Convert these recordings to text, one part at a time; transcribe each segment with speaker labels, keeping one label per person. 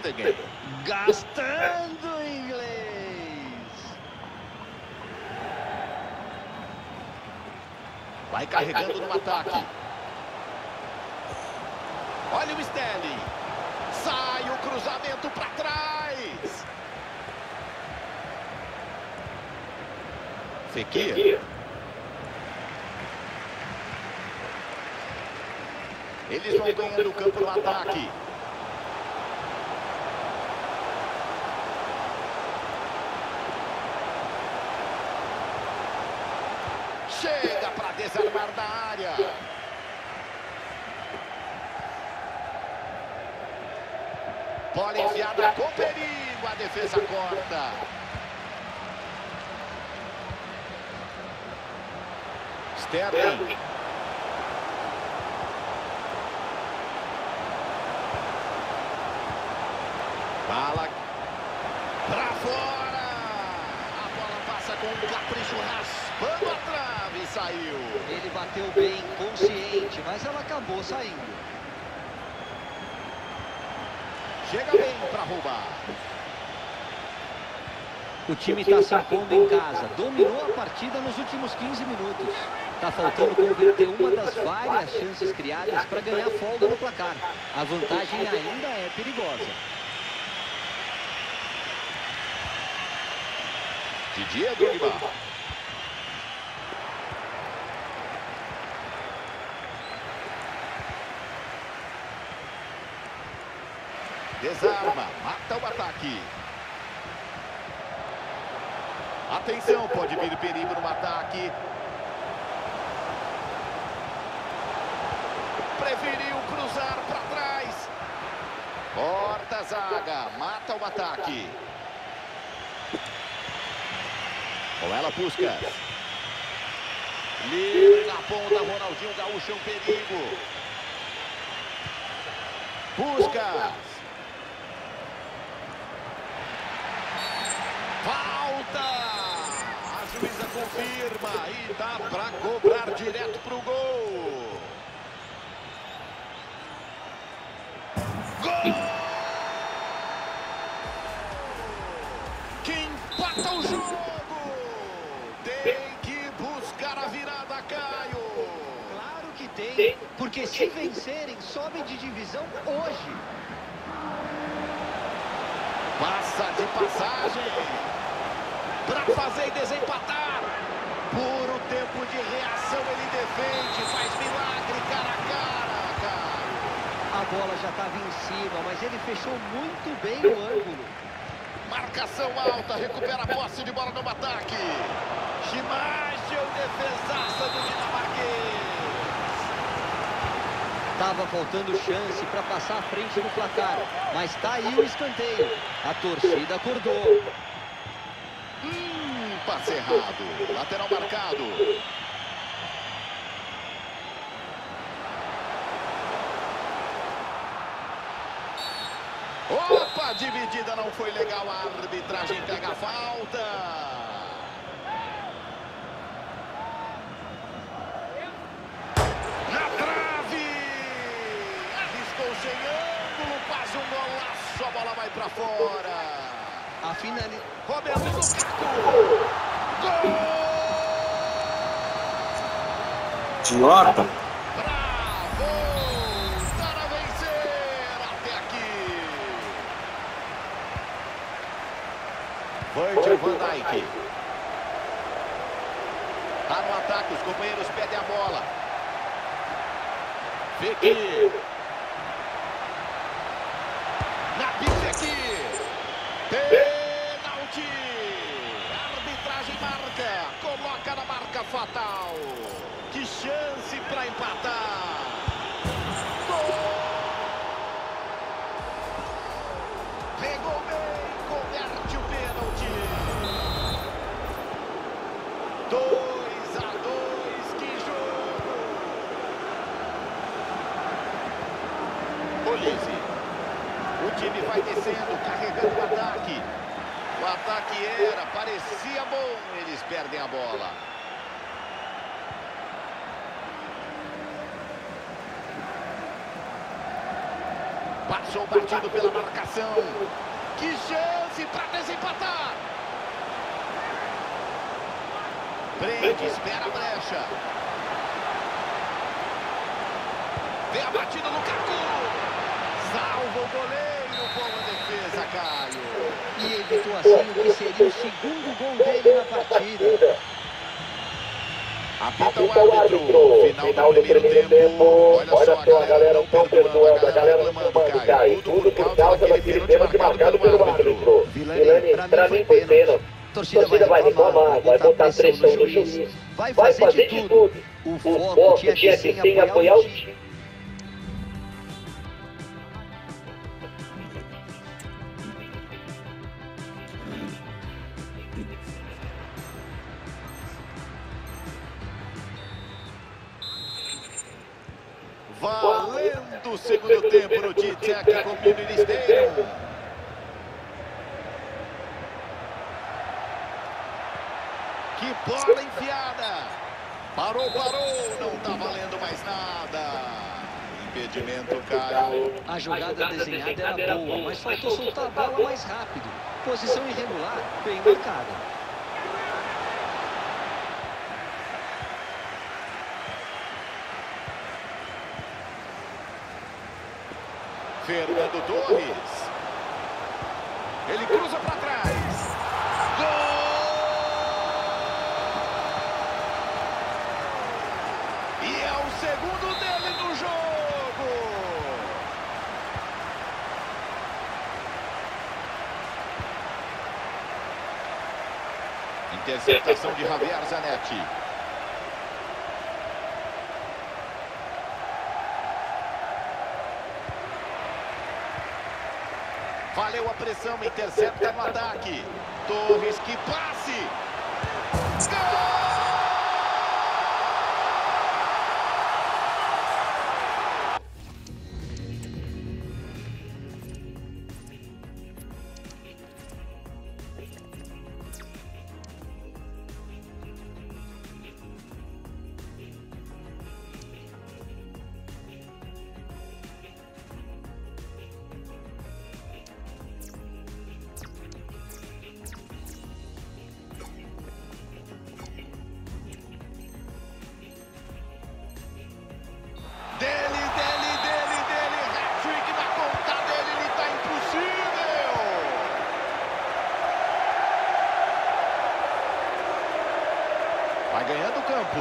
Speaker 1: Vertonghen.
Speaker 2: Gastando o inglês.
Speaker 1: Vai carregando no ataque. Olha o Sterling. Sai o cruzamento para trás. Fekir. Eles vão ganhando o campo no ataque. Chega para desarmar da área. Bola enfiada com perigo. A defesa corta. Sterling. Bala pra fora. A bola passa com um capricho raspando a trave e saiu.
Speaker 2: Ele bateu bem, consciente, mas ela acabou saindo.
Speaker 1: Chega bem para roubar.
Speaker 2: O time está se impondo em casa. Dominou a partida nos últimos 15 minutos. Está faltando converter uma das várias chances criadas para ganhar folga no placar. A vantagem ainda é perigosa.
Speaker 1: Didier Drogba. Desarma, mata o ataque. Atenção, pode vir perigo no ataque. Preferiu cruzar para trás. Corta a zaga, mata o ataque. Com ela, Puskas. Livre na ponta, Ronaldinho Gaúcho, um perigo. Puskas. Falta. A juíza confirma e dá para cobrar direto para o gol. Gol! Que empata o jogo. Tem que buscar a virada, Caio.
Speaker 2: Claro que tem, porque se vencerem, sobem de divisão hoje.
Speaker 1: Passa de passagem para fazer e desempatar. Puro tempo de reação, ele defende, faz milagre cara a cara.
Speaker 2: A bola já estava em cima, mas ele fechou muito bem o ângulo.
Speaker 1: Marcação alta, recupera a posse de bola no ataque. Schmeichel, defesaça do dinamarquês.
Speaker 2: Tava faltando chance para passar à frente do placar, mas tá aí o escanteio. A torcida acordou.
Speaker 1: Passe errado, lateral marcado. Opa, dividida não foi legal, a arbitragem pega a falta. Sem ângulo, faz um golaço, a bola vai pra fora.
Speaker 2: A finalização.
Speaker 1: Roberto Lukaku. Gol!
Speaker 3: Nota.
Speaker 1: Bravo! Para vencer até aqui. Virgil van Dijk. Tá no ataque, os companheiros pedem a bola. Fekir. Na pista aqui. Pênalti. A arbitragem marca. Coloca na marca fatal. Que chance para empatar. Gol. Pegou bem. Converte o pênalti. 2-2. Que jogo. Olise. O time vai descendo, carregando o ataque. O ataque parecia bom, eles perdem a bola. começou o partido pela marcação. Que chance para desempatar. Prende, espera a brecha. Vem a batida no Lukaku. Salva o goleiro. Boa defesa, Caio.
Speaker 2: E evitou assim o que seria o segundo gol dele na partida.
Speaker 1: Apita o árbitro. Final do primeiro tempo. Olha só, a galera não perdoando, a galera reclamando, Caio. Tudo por causa daquele pênalti marcado pelo árbitro.
Speaker 2: Vilani, pra mim foi pênalti. A torcida vai reclamar, vai botar pressão no juiz. Vai fazer de tudo. O foco tinha que ser em apoiar o time.
Speaker 1: Valendo o segundo tempo no Titec Community Stadium. Que bola enfiada. Parou, não tá valendo mais nada. Impedimento, Caio.
Speaker 2: A jogada desenhada era boa, mas faltou soltar a bola mais rápido. Posição irregular, bem marcada.
Speaker 1: Fernando Torres. Ele cruza para trás. Gol! E é o segundo dele no jogo. Interceptação de Javier Zanetti. Valeu a pressão, intercepta no ataque. Torres, que passe! Gol! Vai ganhando o campo.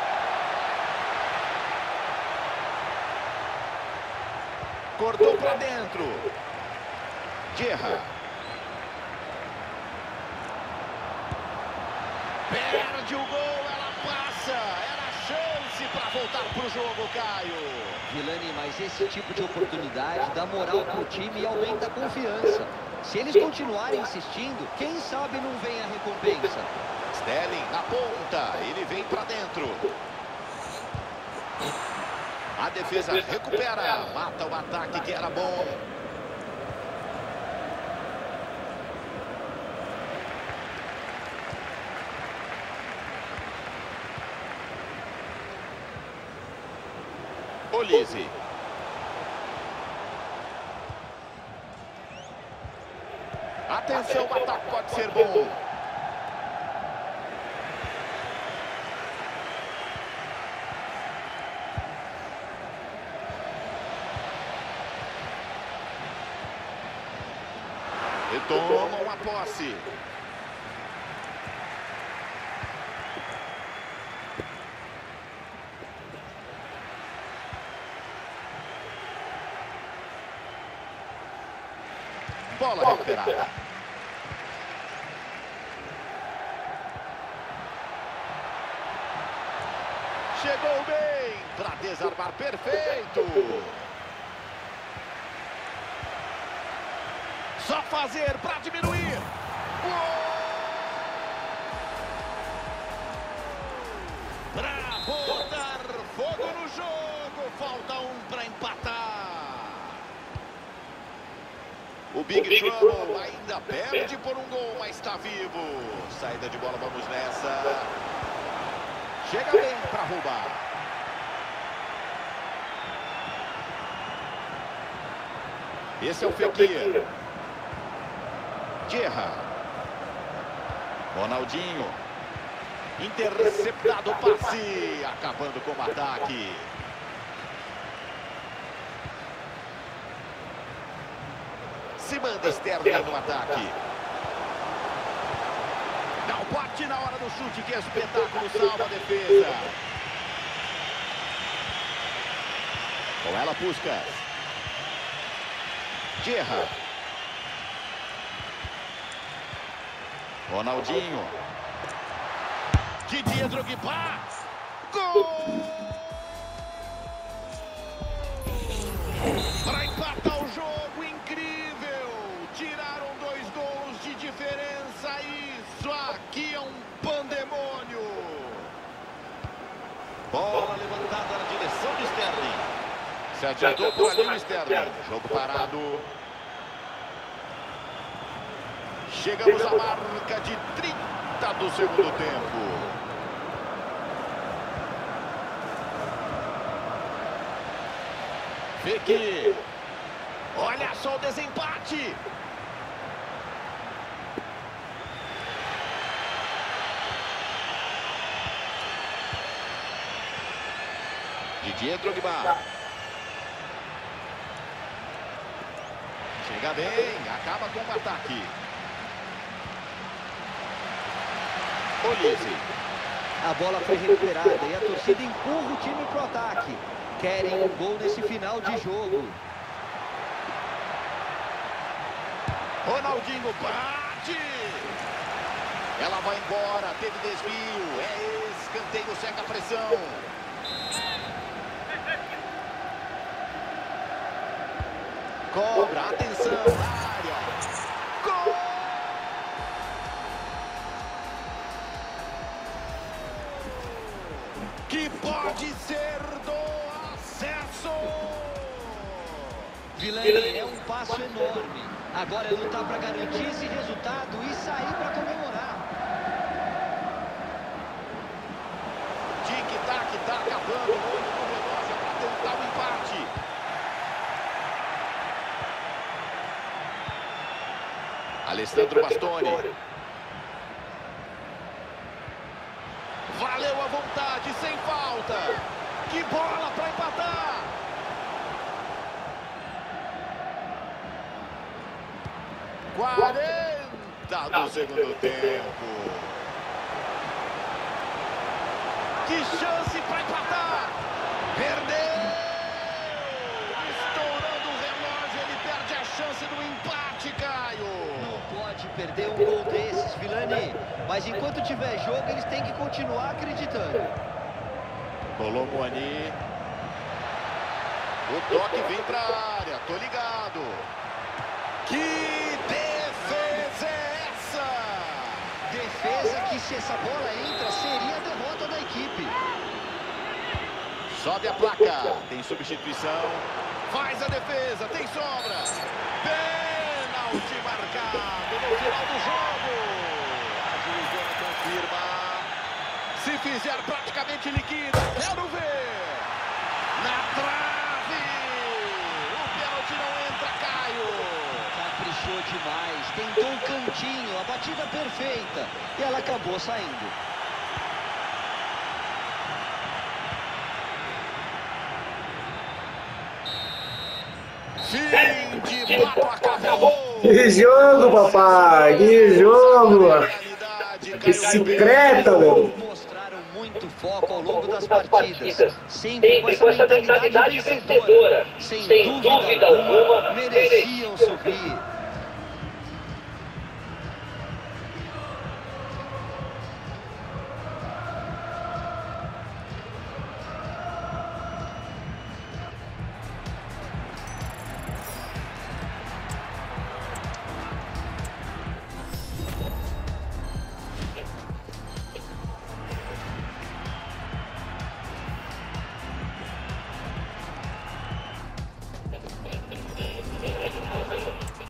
Speaker 1: Cortou para dentro. Guerra. Perde o gol, ela passa. Era a chance para voltar para o jogo, Caio.
Speaker 2: Vilani, mas esse tipo de oportunidade dá moral para o time e aumenta a confiança. Se eles continuarem insistindo, quem sabe não vem a recompensa.
Speaker 1: Sterling na ponta, ele vem para dentro. A defesa recupera, mata o ataque que era bom. Olise. Atenção, o ataque pode ser bom. Retomam a posse. Bola recuperada. Chegou bem para desarmar, perfeito. Só fazer para diminuir. Para botar fogo no jogo. Falta um para empatar. O Big Trouble ainda perde por um gol, mas está vivo. Saída de bola, vamos nessa. Chega bem para roubar. Esse é o Fekir. Gerra. Ronaldinho. Interceptado o passe. Acabando com o ataque. Se manda Sterling no ataque. Dá um bote na hora do chute. Que espetáculo, salva a defesa. Com ela, Puskas. Gerra. Ronaldinho. Didier Drogba. Gol! Para empatar o jogo, incrível. Tiraram 2 gols de diferença. Isso aqui é um pandemônio. Bola levantada na direção de Sterling. Se adiantou por ali o Sterling. Jogo parado. Chegamos à marca de 30 do segundo tempo. Fekir. Olha só o desempate. Didier Drogba. Chega bem, acaba com o ataque. Olise.
Speaker 2: A bola foi recuperada e a torcida empurra o time para o ataque. Querem um gol nesse final de jogo.
Speaker 1: Ronaldinho bate. Ela vai embora, teve desvio. É escanteio, seca a pressão. Cobra, atenção, área. Gol! Que pode ser do acesso.
Speaker 2: Vilani, é um passo enorme. Agora é lutar para garantir esse resultado e sair para comemorar.
Speaker 1: Tic-tac, tá acabando. O olho do relógio para tentar o empate. Alessandro Bastoni. Valeu a vontade, sem falta. Que bola para empatar. Quarenta do segundo tempo. Que chance para empatar. Perdeu. Estourando o relógio, ele perde a chance do empate, Caio.
Speaker 2: Não pode perder um gol desses, Vilani. Mas enquanto tiver jogo, eles têm que continuar acreditando.
Speaker 1: Colomboani. O toque vem para a área, tô ligado. Que defesa é essa?
Speaker 2: Defesa que, se essa bola entra, seria a derrota da equipe.
Speaker 1: Sobe a placa, tem substituição. Faz a defesa, tem sobra. Pênalti marcado no final do jogo. A juizona confirma. Se fizer, praticamente liquida. Quero ver. Na trave. O pênalti não entra, Caio.
Speaker 2: Caprichou demais, tentou um cantinho, a batida perfeita. E ela acabou saindo.
Speaker 1: Fim de papo, acabou.
Speaker 3: Que jogo, papai! Que jogo! Que secreta, meu!
Speaker 2: Mostraram muito foco ao longo das partidas, sempre com essa mentalidade vencedora. Sem dúvida alguma, mereciam subir.